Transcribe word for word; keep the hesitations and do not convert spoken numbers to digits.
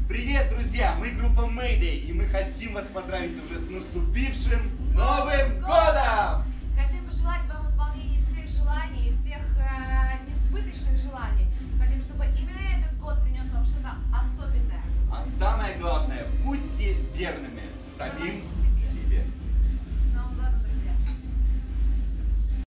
Привет, друзья! Мы группа Мэй Дэй, и мы хотим вас поздравить уже с наступившим Новым годом! Хотим пожелать вам исполнения всех желаний, всех э, несбыточных желаний. Хотим, чтобы именно этот год принес вам что-то особенное. А самое главное, будьте верными самим